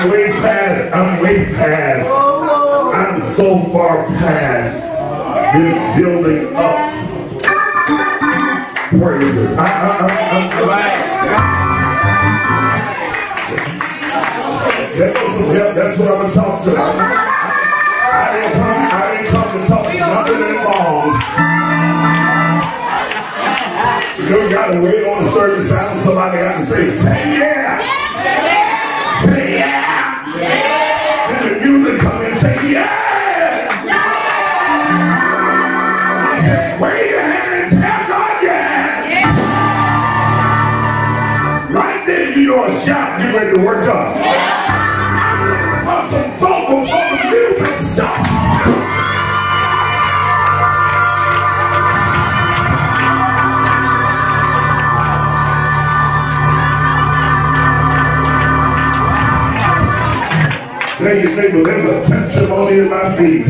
I'm way past. I'm so far past this building up. Praise it. That's what I'm going to talk to. I didn't come to talk nothing involved. You gotta wait on a certain sound. Somebody has to say yeah. Say yeah. And the music come in and say yeah. Wave your hand and tell God yeah. Right there, you know a shot, get ready to work up. Some vocal for the music stop. Tell your neighbor, there's a testimony in my feet.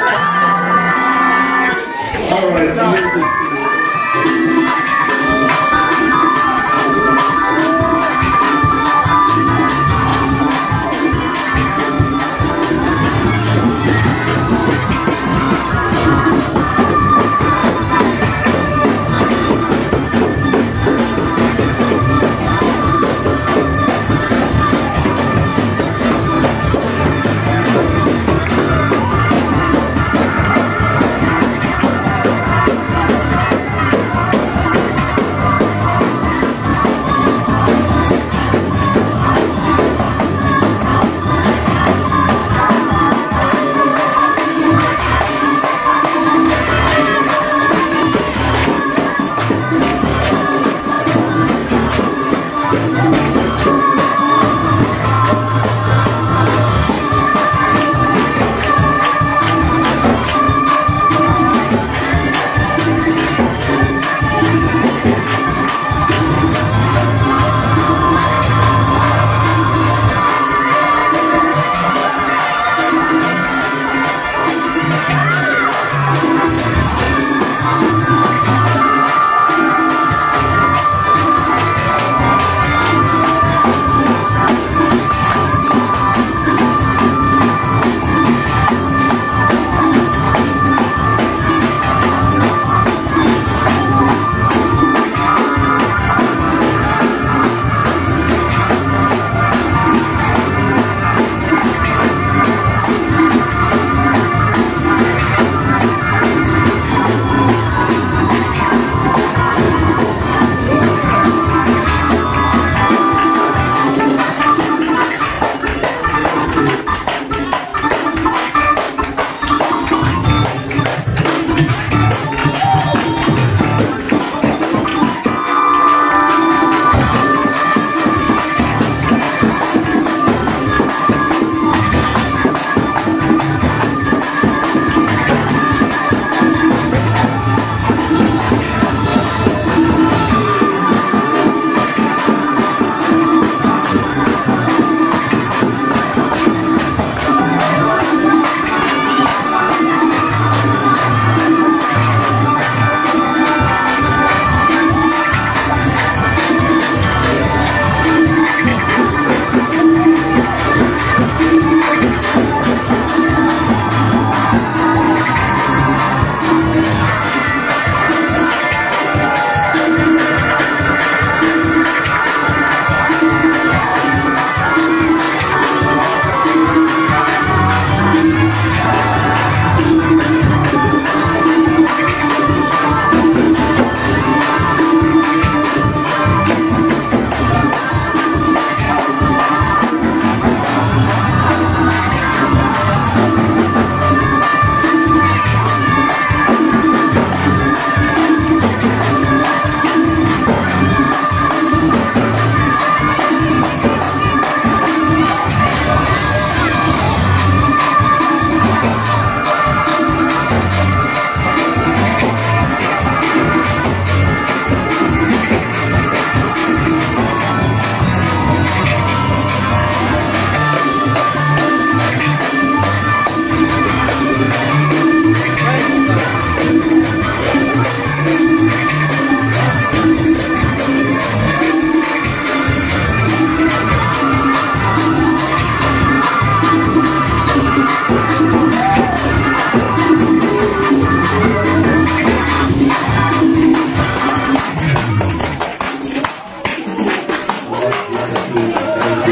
All right.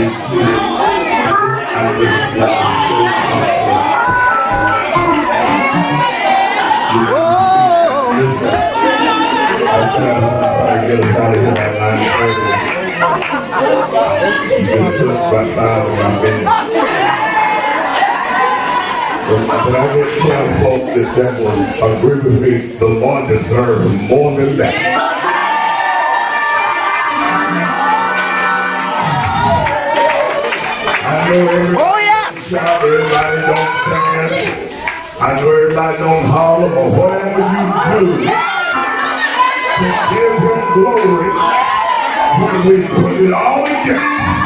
But I would tell folks that will agree with me, the Lord deserves more than that. I know everybody shout, everybody don't stand. I know everybody don't holler, but whatever you do to give him glory when we put it all together.